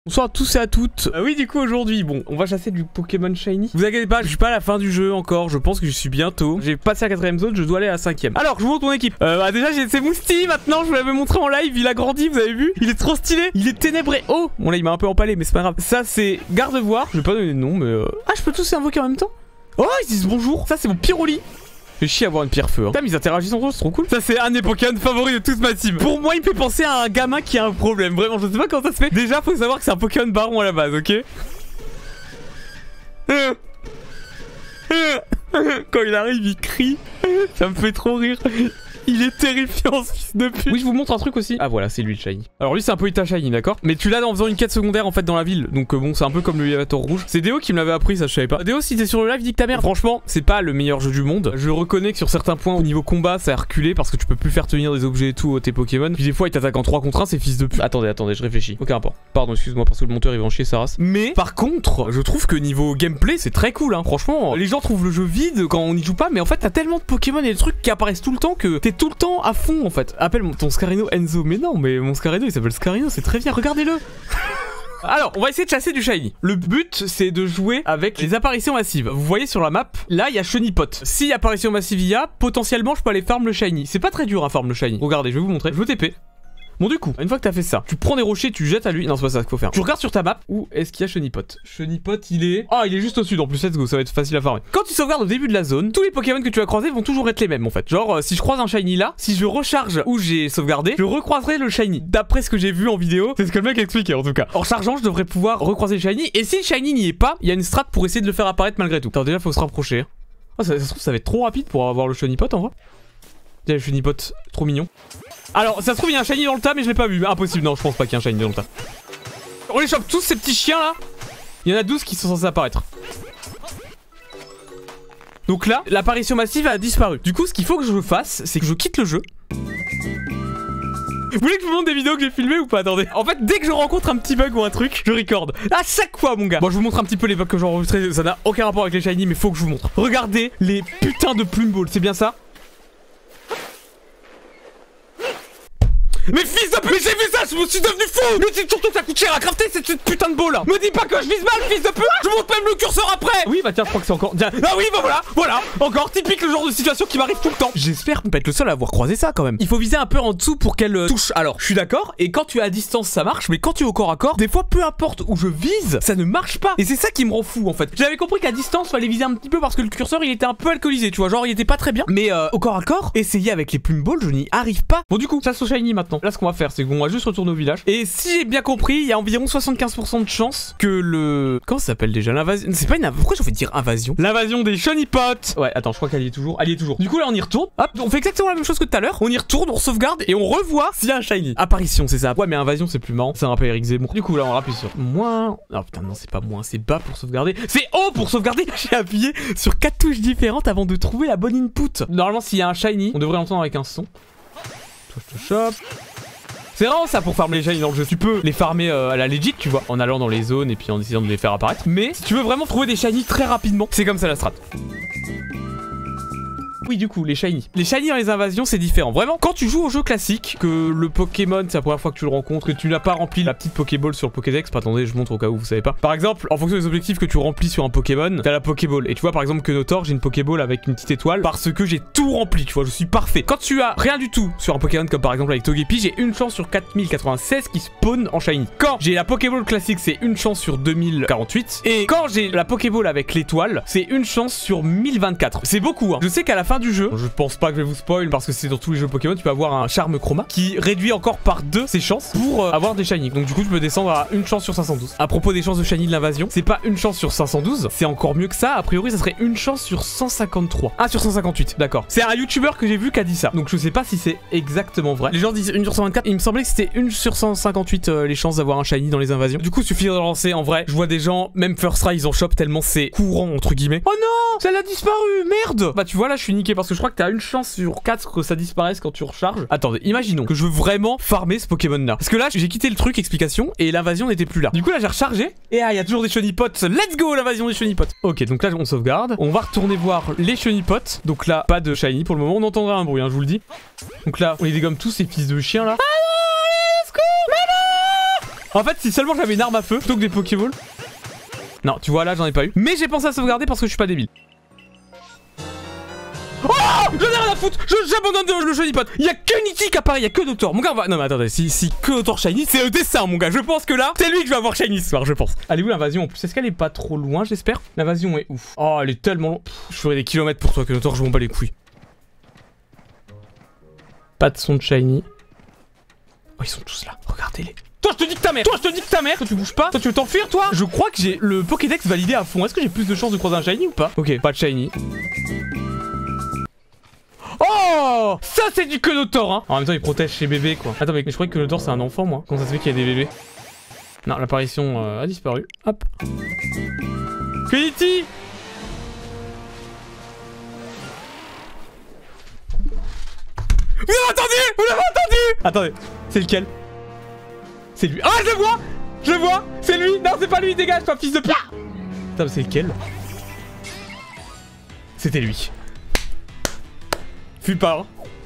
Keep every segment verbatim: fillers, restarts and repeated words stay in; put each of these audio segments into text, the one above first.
Bonsoir à tous et à toutes. Euh, oui, du coup, aujourd'hui, bon, on va chasser du Pokémon Shiny. Vous inquiétez pas, je suis pas à la fin du jeu encore. Je pense que je suis bientôt. J'ai passé la quatrième zone, je dois aller à la cinquième. Alors, je vous montre mon équipe. Euh, bah, déjà, j'ai c'est Mousti maintenant. Je vous l'avais montré en live. Il a grandi, vous avez vu. Il est trop stylé. Il est ténébré. Oh, bon, là, il m'a un peu empalé, mais c'est pas grave. Ça, c'est Gardevoir. Je vais pas donner de nom, mais. Euh... Ah, je peux tous les invoquer en même temps. Oh, ils disent bonjour. Ça, c'est mon Pyroli. J'ai chier à avoir une pierre feu. Hein. Putain, ils interagissent entre eux, c'est trop cool. Ça, c'est un des Pokémon favoris de toute ma team. Pour moi, il me fait penser à un gamin qui a un problème. Vraiment, je sais pas comment ça se fait. Déjà, faut savoir que c'est un Pokémon baron à la base, ok? Quand il arrive, il crie. Ça me fait trop rire. Il est terrifiant, ce fils de pute. Oui, je vous montre un truc aussi. Ah voilà, c'est lui le Shiny. Alors lui, c'est un peu Ita Shiny, d'accord? Mais tu l'as en faisant une quête secondaire en fait dans la ville. Donc euh, bon, c'est un peu comme le Yavator rouge. C'est Déo qui me l'avait appris, ça je savais pas. Déo, si t'es sur le live, dis que ta mère. Franchement, c'est pas le meilleur jeu du monde. Je reconnais que sur certains points au niveau combat, ça a reculé parce que tu peux plus faire tenir des objets et tout tes Pokémon. Puis des fois, ils t'attaquent en trois contre un, ces fils de pute. Attendez, attendez, je réfléchis. Aucun rapport. Pardon, excuse-moi parce que le monteur il va en chier sa race. Mais par contre, je trouve que niveau gameplay, c'est très cool. Hein. Franchement, les gens trouvent le jeu vide quand on n'y joue pas, mais en fait, t'as tellement de Pokémon et de trucs qui apparaissent tout le temps que t'es tout le temps à fond. En fait, appelle ton Scarino Enzo. Mais non, mais mon Scarino il s'appelle Scarino, c'est très bien, regardez-le. Alors, on va essayer de chasser du Shiny. Le but, c'est de jouer avec les apparitions massives. Vous voyez sur la map, là, il y a Chenipot. Si apparition massive il y a, potentiellement, je peux aller farm le Shiny. C'est pas très dur à farm le Shiny. Regardez, je vais vous montrer. Je veux T P. Bon, du coup, une fois que t'as fait ça, tu prends des rochers, tu jettes à lui. Non, c'est pas ça qu'il faut faire. Tu regardes sur ta map où est-ce qu'il y a Chenipot. Chenipot, il est. Ah, il est juste au sud en plus, let's go, ça va être facile à farmer. Quand tu sauvegardes au début de la zone, tous les Pokémon que tu vas croiser vont toujours être les mêmes en fait. Genre, euh, si je croise un Shiny là, si je recharge où j'ai sauvegardé, je recroiserai le Shiny. D'après ce que j'ai vu en vidéo, c'est ce que le mec expliquait en tout cas. En rechargeant, je devrais pouvoir recroiser le Shiny. Et si le Shiny n'y est pas, il y a une strat pour essayer de le faire apparaître malgré tout. Attends, déjà, faut se rapprocher. Oh, ça, ça se trouve, ça va être trop rapide pour avoir le Chenipot en vrai. Tiens, le Chenipot, trop mignon. Alors, ça se trouve, il y a un Shiny dans le tas, mais je l'ai pas vu. Impossible, non, je pense pas qu'il y ait un Shiny dans le tas. On les chope tous ces petits chiens là. Il y en a douze qui sont censés apparaître. Donc là, l'apparition massive a disparu. Du coup, ce qu'il faut que je fasse, c'est que je quitte le jeu. Vous voulez que je vous montre des vidéos que j'ai filmées ou pas? Attendez. En fait, dès que je rencontre un petit bug ou un truc, je record. À chaque fois, mon gars. Bon, je vous montre un petit peu les bugs que j'ai enregistrés. Ça n'a aucun rapport avec les Shiny, mais faut que je vous montre. Regardez les putains de plume balls. C'est bien ça? Mais fils de pute, j'ai vu ça, je me suis devenu fou. Mais c'est surtout que ça coûte cher à crafter cette, cette putain de ball là. Me dis pas que je vise mal, fils de pute. Je monte même le curseur après. Oui bah tiens, je crois que c'est encore... Tiens. Ah oui bah voilà, voilà. Encore typique le genre de situation qui m'arrive tout le temps. J'espère ne pas être le seul à avoir croisé ça quand même. Il faut viser un peu en dessous pour qu'elle euh, touche. Alors, je suis d'accord, et quand tu es à distance ça marche, mais quand tu es au corps à corps, des fois peu importe où je vise, ça ne marche pas. Et c'est ça qui me rend fou en fait. J'avais compris qu'à distance fallait viser un petit peu parce que le curseur il était un peu alcoolisé, tu vois, genre il était pas très bien. Mais euh, au corps à corps, essayer avec les plumes balls, je n'y arrive pas. Bon du coup, ça se Shiny maintenant. Là ce qu'on va faire c'est on va juste retourner au village. Et si j'ai bien compris, il y a environ soixante-quinze pour cent de chance que le... Comment ça s'appelle déjà? L'invasion... C'est pas une... Pourquoi j'ai envie de dire invasion? L'invasion des Chenipots. Ouais, attends, je crois qu'elle y est toujours. Elle y est toujours. Du coup, là, on y retourne. Hop, on fait exactement la même chose que tout à l'heure. On y retourne, on sauvegarde et on revoit s'il y a un Shiny. Apparition, c'est ça. Ouais, mais invasion, c'est plus marrant. Ça me rappelle Eric Zemmour. Du coup, là, on rappuie sur moins... Oh putain, non, c'est pas moins, c'est bas pour sauvegarder. C'est haut pour sauvegarder. J'ai appuyé sur quatre touches différentes avant de trouver la bonne input. Normalement, s'il y a un Shiny, on devrait l'entendre avec un son. Toi, je te chope. C'est vraiment ça pour farmer les Shiny dans le jeu. Tu peux les farmer euh, à la legit, tu vois, en allant dans les zones et puis en essayant de les faire apparaître. Mais si tu veux vraiment trouver des Shiny très rapidement, c'est comme ça la strat. Oui, du coup, les Shiny. Les Shiny dans les invasions, c'est différent. Vraiment, quand tu joues au jeu classique, que le Pokémon, c'est la première fois que tu le rencontres et tu n'as pas rempli la petite Pokéball sur le Pokédex, attendez, je montre au cas où vous savez pas. Par exemple, en fonction des objectifs que tu remplis sur un Pokémon, t'as la Pokéball. Et tu vois, par exemple, que Notor, j'ai une Pokéball avec une petite étoile parce que j'ai tout rempli, tu vois, je suis parfait. Quand tu as rien du tout sur un Pokémon, comme par exemple avec Togepi, j'ai une chance sur quatre mille quatre-vingt-seize qui spawn en Shiny. Quand j'ai la Pokéball classique, c'est une chance sur deux mille quarante-huit. Et quand j'ai la Pokéball avec l'étoile, c'est une chance sur mille vingt-quatre. C'est beaucoup, hein. Je sais qu'à la fin du jeu, je pense pas que je vais vous spoil parce que c'est dans tous les jeux Pokémon, tu peux avoir un charme chroma qui réduit encore par deux ses chances pour euh, avoir des Shiny. Donc du coup tu peux descendre à une chance sur cinq cent douze. À propos des chances de Shiny de l'invasion, c'est pas une chance sur cinq cent douze, c'est encore mieux que ça. A priori ça serait une chance sur cent cinquante-trois. Ah, sur cent cinquante-huit, d'accord. C'est un YouTuber que j'ai vu qui a dit ça. Donc je sais pas si c'est exactement vrai. Les gens disent une sur cent vingt-quatre, il me semblait que c'était une sur cent cinquante-huit euh, les chances d'avoir un Shiny dans les invasions. Du coup suffit de lancer. En vrai, je vois des gens, même First Try ils en chopent tellement c'est courant entre guillemets. Oh non, ça l'a disparu, merde. Bah tu vois là je suis niqué parce que je crois que t'as une chance sur quatre que ça disparaisse quand tu recharges. Attendez, imaginons que je veux vraiment farmer ce Pokémon là. Parce que là, j'ai quitté le truc explication et l'invasion n'était plus là. Du coup là, j'ai rechargé et ah, il y a toujours des Chenipots. Let's go l'invasion des Chenipots. Ok, donc là, on sauvegarde. On va retourner voir les Chenipots. Donc là, pas de Shiny pour le moment. On entendra un bruit, hein, je vous le dis. Donc là, on les dégomme tous ces fils de chiens là. Ah non, allez, let's go. En fait, si seulement j'avais une arme à feu plutôt que des Pokéballs. Non, tu vois, là, j'en ai pas eu. Mais j'ai pensé à sauvegarder parce que je suis pas débile. Oh, j'en ai rien à foutre. J'abandonne le Shiny Pot. Il y a que Nitty qui apparaît, il y a que Doctor. Mon gars, on va... Non mais attendez, si, si que Doctor Shiny, c'est le dessin, mon gars. Je pense que là, c'est lui que je vais avoir Shiny ce soir, je pense. Elle est où l'invasion en plus? Est-ce qu'elle est pas trop loin, j'espère? L'invasion est ouf. Oh, elle est tellement... Pff, je ferai des kilomètres pour toi que Doctor, je m'en bats les couilles. Pas de son de Shiny. Oh, ils sont tous là. Regardez-les. Toi, je te dis que ta mère. Toi, je te dis que ta mère. Toi, tu bouges pas. Toi, tu veux t'enfuir, toi? Je crois que j'ai le Pokédex validé à fond. Est-ce que j'ai plus de chances de croiser un Shiny ou pas? Ok, pas de Shiny. Oh, ça c'est du Quenotor, hein. En même temps il protège ses bébés quoi. Attends mais je croyais que Quenotor c'est un enfant moi. Comment ça se fait qu'il y a des bébés? Non, l'apparition euh, a disparu. Hop. Quenity. Vous l'avez entendu? Vous l'avez entendu? Attendez, c'est lequel? C'est lui. Ah, je le vois. Je le vois. C'est lui. Non, c'est pas lui, dégage toi fils de pute. Putain mais c'est lequel? C'était lui. Fuis pas.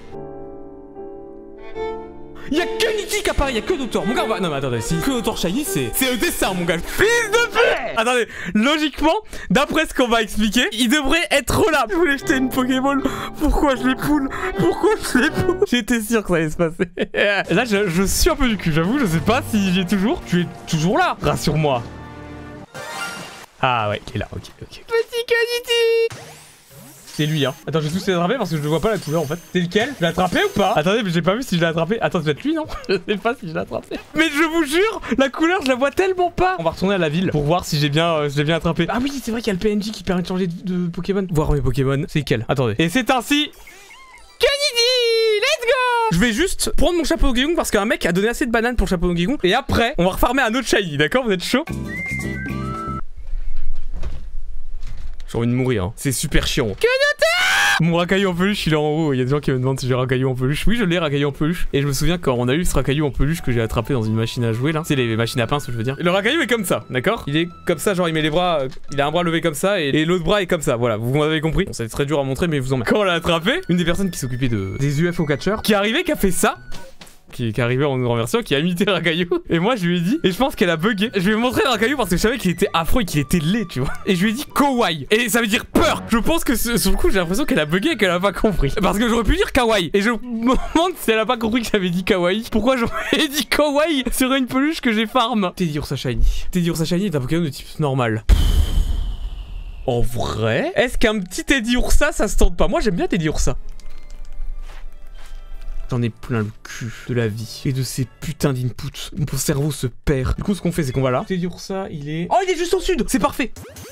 Y'a que Nitty qui apparaît, y'a que Doctor. Mon gars, on va... Non mais attendez, si que Doctor Shiny, c'est... C'est le dessin, mon gars. Fils de pute. Attendez, logiquement, d'après ce qu'on va expliquer, il devrait être là. Je voulais jeter une Pokéball. Pourquoi je les poule? Pourquoi je les poule? J'étais sûr que ça allait se passer. Là, je, je suis un peu du cul, j'avoue. Je sais pas si j'ai toujours... Tu es toujours là, rassure-moi. Ah ouais, il est là, ok, ok. Petit Quenity. C'est lui, hein. Attends, je vais tous les attraper parce que je ne vois pas la couleur en fait. C'est lequel? Je l'ai attrapé ou pas? Attendez, mais j'ai pas vu si je l'ai attrapé. Attends, ça doit être lui, non? Je sais pas si je l'ai attrapé. Mais je vous jure, la couleur, je la vois tellement pas. On va retourner à la ville pour voir si j'ai bien, euh, si j'ai bien attrapé. Ah oui, c'est vrai qu'il y a le P N J qui permet de changer de, de Pokémon. Voir mes Pokémon. C'est lequel? Attendez. Et c'est ainsi. Kennedy, let's go! Je vais juste prendre mon chapeau de Guigong parce qu'un mec a donné assez de bananes pour le chapeau de Guigong. Et après, on va refarmer un autre Shiny, d'accord? Vous êtes chaud? J'ai envie de mourir, hein. C'est super chiant. Mon racaillou en peluche, il est en haut. Il y a des gens qui me demandent si j'ai racaillou en peluche. Oui, je l'ai, racaillou en peluche. Et je me souviens quand on a eu ce racaillou en peluche que j'ai attrapé dans une machine à jouer là. C'est les machines à pince, je veux dire. Et le racaillou est comme ça, d'accord? Il est comme ça, genre il met les bras. Euh, il a un bras levé comme ça et, et l'autre bras est comme ça. Voilà, vous m'avez compris. Bon, c'est très dur à montrer, mais je vous en mets. Quand on l'a attrapé, une des personnes qui s'occupait de des U F O catchers, qui est arrivée, qui a fait ça. Qui, qui est arrivé en renversion, qui a imité Racaillou. Et moi je lui ai dit, et je pense qu'elle a bugué. Je lui ai montré Racaillou parce que je savais qu'il était affreux et qu'il était laid, tu vois. Et je lui ai dit kawaii. Et ça veut dire peur. Je pense que sur le coup j'ai l'impression qu'elle a bugué et qu'elle a pas compris. Parce que j'aurais pu dire kawaii. Et je me demande si elle a pas compris que j'avais dit kawaii. Pourquoi j'aurais dit kawaii sur une peluche que j'ai farm? Teddiursa Shiny. Teddiursa Shiny est un Pokémon de type normal. En vrai, est-ce qu'un petit Teddiursa ça se tente pas? Moi j'aime bien Teddiursa. J'en ai plein le cul de la vie et de ces putains d'inputs. Mon cerveau se perd. Du coup, ce qu'on fait, c'est qu'on va là. Teddiursa, il est... Oh, il est juste au sud. C'est parfait.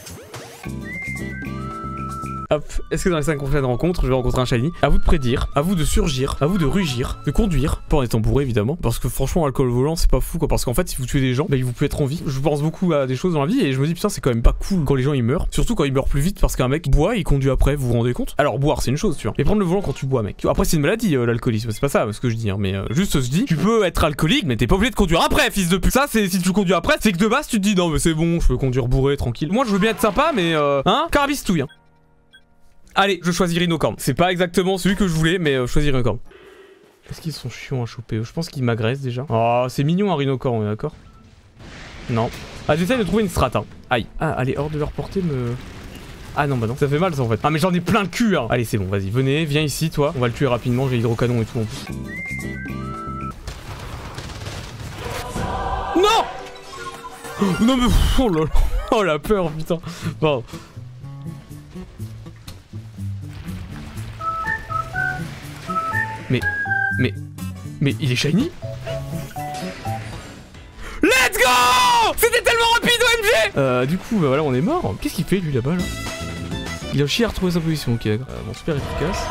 Hop, est-ce que dans les cinq prochaines rencontres, je vais rencontrer un Shiny? À vous de prédire, à vous de surgir, à vous de rugir, de conduire, pas en étant bourré évidemment, parce que franchement, alcool au volant, c'est pas fou quoi, parce qu'en fait, si vous tuez des gens, bah, ils vous pouvez être en vie. Je pense beaucoup à des choses dans la vie et je me dis putain, c'est quand même pas cool quand les gens ils meurent, surtout quand ils meurent plus vite parce qu'un mec boit, il conduit après, vous vous rendez compte? Alors boire, c'est une chose, tu vois, mais prendre le volant quand tu bois, mec. Après, c'est une maladie, euh, l'alcoolisme, c'est pas ça ce que je dis, hein, mais euh, juste je dis, tu peux être alcoolique, mais t'es pas obligé de conduire après, fils de pute. Ça, c'est si tu conduis après, c'est que de base tu te dis non mais c'est bon, je peux conduire bourré, tranquille. Moi, je veux bien être sympa, mais euh, hein, carabistouille. Hein. Allez, je choisis Rhinocorn. C'est pas exactement celui que je voulais, mais euh, je choisis Rhinocorn. Est-ce qu'ils sont chiants à choper? Je pense qu'ils m'agressent déjà. Oh, c'est mignon un Rhinocorn, on est d'accord? Non. Ah, j'essaie de trouver une strat. Hein. Aïe. Ah, allez, hors de leur portée, me... Ah non, bah non. Ça fait mal ça en fait. Ah, mais j'en ai plein le cul, hein. Allez, c'est bon, vas-y, venez, viens ici, toi. On va le tuer rapidement, j'ai hydrocanon et tout en plus. Non! Non, mais... Oh là là. Oh la peur, putain. Bon. Mais, mais, mais il est shiny? Let's go! C'était tellement rapide O M G! Euh, du coup, bah voilà, on est mort. Qu'est-ce qu'il fait lui là-bas là? Il a chié à retrouver sa position, ok d'accord. Euh, bon, super efficace.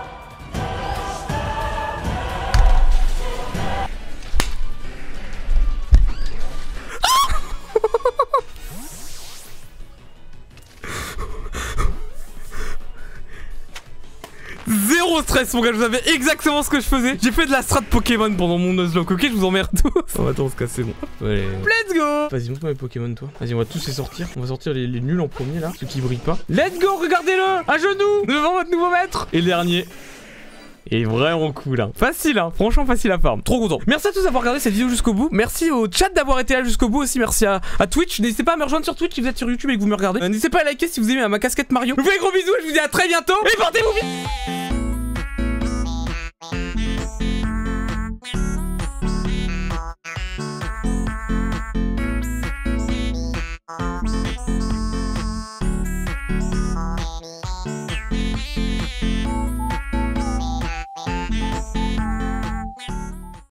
Zéro stress mon gars, je savais exactement ce que je faisais. J'ai fait de la strat Pokémon pendant mon Nuzlocke, ok, je vous emmerde tous. Oh, attends, on se casse, c'est bon. Allez. Let's go. Vas-y, montre-moi mes Pokémon toi. Vas-y, on va tous les sortir. On va sortir les, les nuls en premier là, ceux qui brillent pas. Let's go, regardez-le, à genoux, devant votre nouveau maître. Et le dernier. Il est vraiment cool, hein. Facile, hein. Franchement, facile à farm. Trop content. Merci à tous d'avoir regardé cette vidéo jusqu'au bout. Merci au chat d'avoir été là jusqu'au bout aussi. Merci à, à Twitch. N'hésitez pas à me rejoindre sur Twitch si vous êtes sur YouTube et que vous me regardez. Euh, N'hésitez pas à liker si vous aimez ma casquette Mario. Je vous fais des gros bisous et je vous dis à très bientôt. Et portez-vous bien.